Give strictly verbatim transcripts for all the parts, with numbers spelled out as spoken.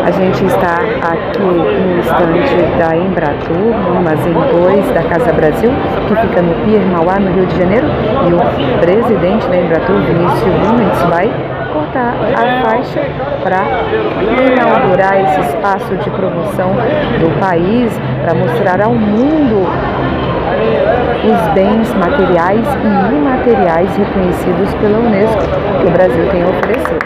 A gente está aqui no estande da Embratur, no Armazém dois da Casa Brasil, que fica no Pier Mauá, no Rio de Janeiro, e o presidente da Embratur, Vinícius Nunes, vai cortar a faixa para inaugurar esse espaço de promoção do país, para mostrar ao mundo os bens materiais e imateriais reconhecidos pela Unesco que o Brasil tem a oferecer.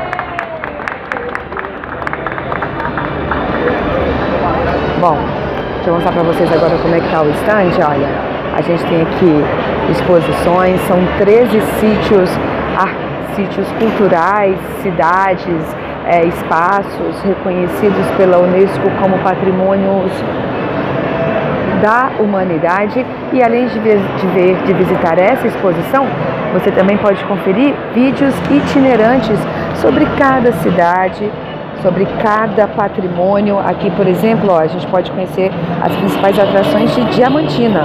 Bom, deixa eu mostrar para vocês agora como é que está o estande. Olha, a gente tem aqui exposições, são treze sítios, ah, sítios culturais, cidades, é, espaços reconhecidos pela Unesco como patrimônios da humanidade. E além de ver, de ver, de visitar essa exposição, você também pode conferir vídeos itinerantes sobre cada cidade, sobre cada patrimônio. Aqui, por exemplo, ó, a gente pode conhecer as principais atrações de Diamantina.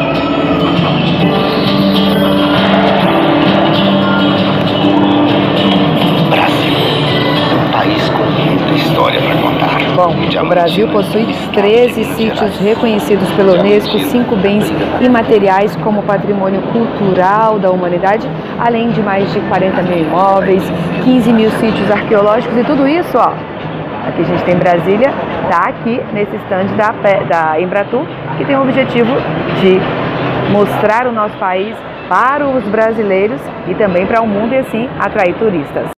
Brasil, um país com muita história para contar. Bom, o Brasil possui treze sítios reconhecidos pela Unesco, cinco bens imateriais como patrimônio cultural da humanidade, além de mais de quarenta mil imóveis, quinze mil sítios arqueológicos, e tudo isso, ó, aqui a gente tem Brasília, tá aqui nesse estande da, da Embratur, que tem o objetivo de mostrar o nosso país para os brasileiros e também para o mundo, e assim atrair turistas.